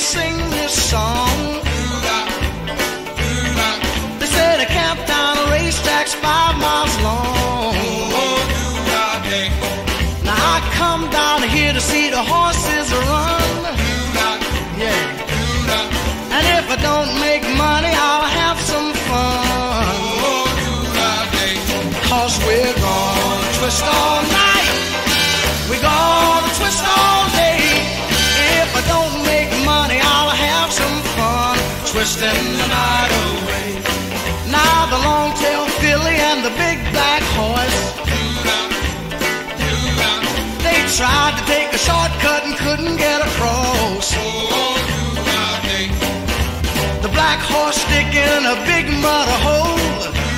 sing this song. They say the Camptown racetrack's 5 miles long. Now I come down here to see the horses run. Yeah. And if I don't make money, I'll have some fun. 'Cause we're gonna twist all night. We're gonna twist all day. If I don't make money, I'll have some fun twisting the night away. Now the long-tailed filly and the big black horse, they tried to take a shortcut and couldn't get across. The black horse stick in a big mud hole,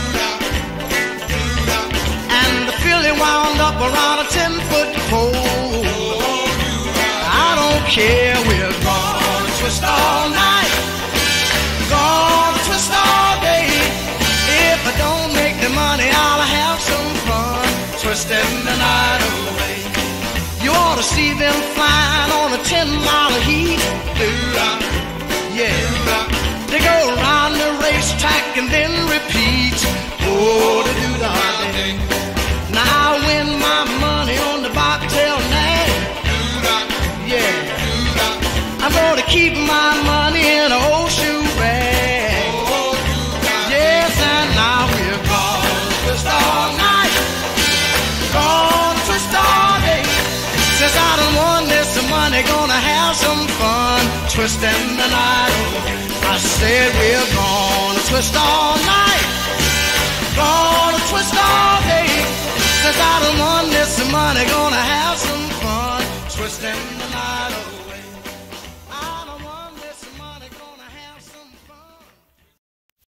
and the filly wound up around a 10-foot pole. I don't care, we're gonna twist all night, gonna twist all day. If I don't make the money, I'll have some fun twisting the night away. You ought to see them flying on a 10-mile heat. Yeah, they go around the racetrack and then repeat. Oh, to do the day. Now I win my money on the bobtail nag. Yeah, I'm gonna keep my money in an old shoe bag. Yes, and now we're gonna twist all night, gonna twist all day. Since I done won this money, gonna have some fun twisting the night away. I said we're gonna twist all night, gonna twist all day. Since I done won this money, gonna have some fun twisting the night away.